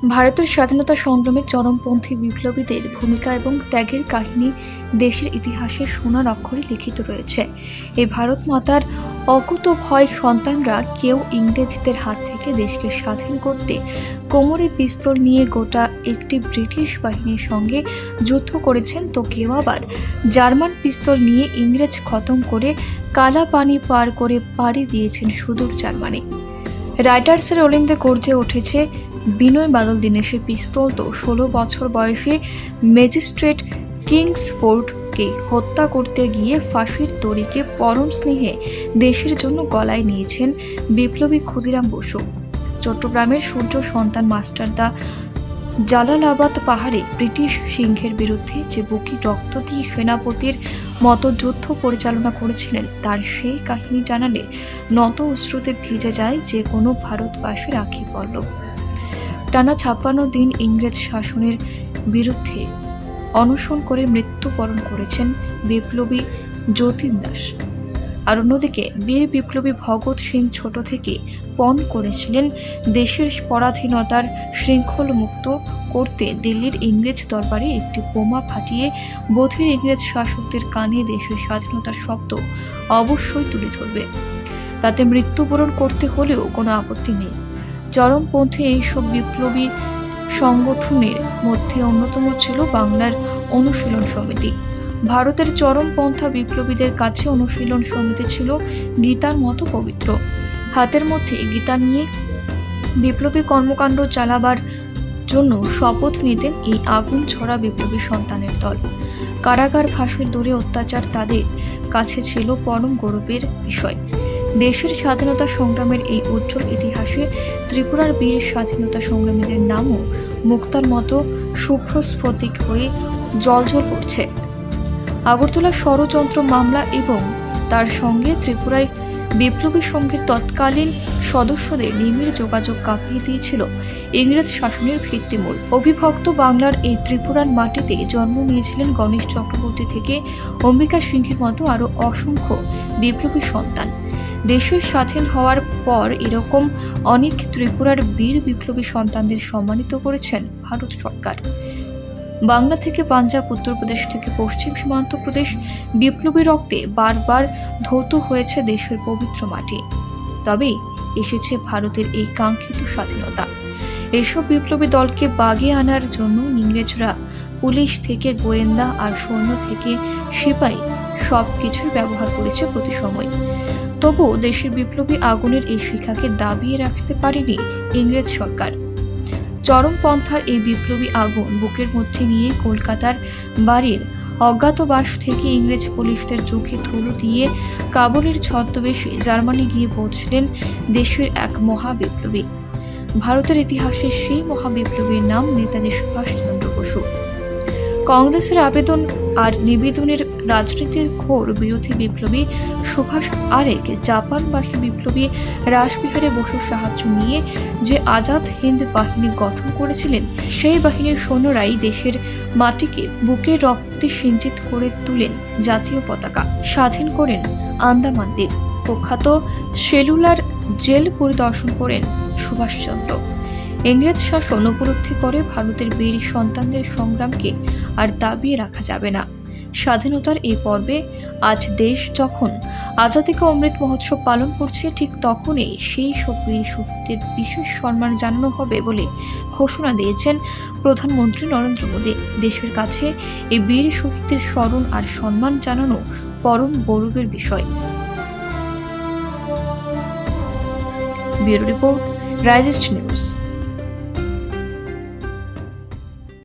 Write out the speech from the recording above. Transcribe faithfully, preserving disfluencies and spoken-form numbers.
ভারতের স্বাধীনতা সংগ্রামে চরমপন্থী বিপ্লবীদের ভূমিকা এবং ত্যাগের কাহিনী দেশের ইতিহাসে সোনার অক্ষরে লিখিত রয়েছে। এই ভারত মাতার অকুতোভয় সন্তানরা কেউ ইংরেজদের হাত থেকে দেশকে স্বাধীন করতে কোমরে পিস্তল নিয়ে গোটা একটি ব্রিটিশ বাহিনীর সঙ্গে যুদ্ধ করেছেন, তো কেউ আবার জার্মান পিস্তল নিয়ে ইংরেজ খতম করে কালা পানি পার করে পাড়ি দিয়েছেন সুদূর জার্মানি। রাইটার্সের অলিন্দে গর্জে উঠেছে বিনয় বাদল দীনেশের পিস্তল, তো ষোলো বছর বয়সে ম্যাজিস্ট্রেট কিংসফোর্ডকে হত্যা করতে গিয়ে ফাঁসির দড়িকে পরম স্নেহে দেশের জন্য গলায় নিয়েছেন বিপ্লবী ক্ষুদিরাম বসু। চট্টগ্রামের সূর্য সন্তান মাস্টারদা জালালাবাদ পাহাড়ে ব্রিটিশ সিংহের বিরুদ্ধে যে বুকি রক্ত দিয়ে সেনাপতির মতো যুদ্ধ পরিচালনা করেছিলেন, তার সেই কাহিনী জানালে নত অশ্রুতে ভিজে যায় যে কোনো ভারতবাসীর আঁখি পল্লব। টানা ছাপ্পান্ন দিন ইংরেজ শাসনের বিরুদ্ধে অনশন করে মৃত্যুবরণ করেছেন বিপ্লবী যতীন দাস। আর অন্যদিকে বীর বিপ্লবী ভগৎ সিং ছোট থেকে পণ করেছিলেন দেশের পরাধীনতার শৃঙ্খল মুক্ত করতে দিল্লির ইংরেজ দরবারে একটি বোমা ফাটিয়ে বধির ইংরেজ শাসকদের কানে দেশের স্বাধীনতার শব্দ অবশ্যই তুলে ধরবে। তাতে মৃত্যুবরণ করতে হলেও কোনো আপত্তি নেই। চরমপন্থী এইসব বিপ্লবী সংগঠনের মধ্যে অন্যতম ছিল বাংলার অনুশীলন সমিতি। ভারতের চরমপন্থা বিপ্লবীদের কাছে অনুশীলন সমিতি ছিল গীতার মতো পবিত্র। হাতের মধ্যে গীতা নিয়ে বিপ্লবী কর্মকাণ্ড চালাবার জন্য শপথ নিতেন এই আগুন ছড়া বিপ্লবী সন্তানের দল। কারাগার ফাঁসির দড়ি অত্যাচার তাদের কাছে ছিল পরম গৌরবের বিষয়। দেশের স্বাধীনতা সংগ্রামের এই উজ্জ্বল ইতিহাসে ত্রিপুরার বীর স্বাধীনতা সংগ্রামীদের নামও মুক্তার মতো শুভ্র স্ফটিক হয়ে জ্বলজ্বল করছে। আগরতলা ষড়যন্ত্র মামলা এবং তার সঙ্গে ত্রিপুরায় বিপ্লবী সংঘের তৎকালীন সদস্যদের নিবিড় যোগাযোগ কাঁপিয়ে দিয়েছিল ইংরেজ শাসনের ভিত্তিমূল। অবিভক্ত বাংলার এই ত্রিপুরার মাটিতে জন্ম নিয়েছিলেন গণেশ চক্রবর্তী থেকে অম্বিকা সিংহের মতো আরো অসংখ্য বিপ্লবী সন্তান। দেশের স্বাধীন হওয়ার পর এরকম অনেক ত্রিপুরার বীর বিপ্লবী সন্তানদের সম্মানিত করেছেন ভারত সরকার। বাংলা থেকে পাঞ্জাব, উত্তরপ্রদেশ থেকে পশ্চিম সীমান্ত প্রদেশ বিপ্লবী রক্তে বারবার ধৌত হয়েছে দেশের পবিত্র মাটি। তবে এসেছে ভারতের এই কাঙ্ক্ষিত স্বাধীনতা। এসব বিপ্লবী দলকে বাগে আনার জন্য ইংরেজরা পুলিশ থেকে গোয়েন্দা আর সৈন্য থেকে সিপাহী সবকিছুর ব্যবহার করেছে প্রতি সময়। তবুও দেশের বিপ্লবী আগুনের এই শিখাকে দাবিয়ে রাখতে পারেনি ইংরেজ সরকার। চরমপন্থার এই বিপ্লবী আগুন বুকের মধ্যে নিয়ে কলকাতার বাড়ির অজ্ঞাতবাস থেকে ইংরেজ পুলিশদের চোখে ধুলো দিয়ে কাবুলের ছদ্মবেশে জার্মানি গিয়ে পৌঁছলেন দেশের এক মহাবিপ্লবী। ভারতের ইতিহাসে সেই মহাবিপ্লবীর নাম নেতাজি সুভাষচন্দ্র বসু। কংগ্রেসের আবেদন আর নিবেদনের রাজনীতির ঘোর বিরোধী বিপ্লবী সুভাষ আরেক জাপানবাসী বিপ্লবী রাসবিহারী বসুর সাহায্য নিয়ে যে আজাদ হিন্দ বাহিনী গঠন করেছিলেন, সেই বাহিনীর সৈন্যরাই দেশের মাটিকে বুকের রক্তে সিঞ্চিত করে তুলেন জাতীয় পতাকা, স্বাধীন করেন আন্দামান দ্বীপ। প্রখ্যাত সেলুলার জেল পরিদর্শন করেন সুভাষচন্দ্র। ইংরেজ শাসন উপলব্ধি করে ভারতের বীর সন্তানদের সংগ্রামকে আর দাবিয়ে রাখা যাবে না। স্বাধীনতার এই পর্বে আজ দেশ যখন আজাদী কা অমৃত মহোৎসব পালন করছে, ঠিক তখনই সেই সব বীর শহীদদের বিশেষ সম্মান জানানো হবে বলে ঘোষণা দিয়েছেন প্রধানমন্ত্রী নরেন্দ্র মোদী। দেশের কাছে এই বীর শহীদদের স্মরণ আর সম্মান জানানো পরম গৌরবের বিষয়। ব্যুরো রিপোর্ট, রাইজিস্ট নিউজ।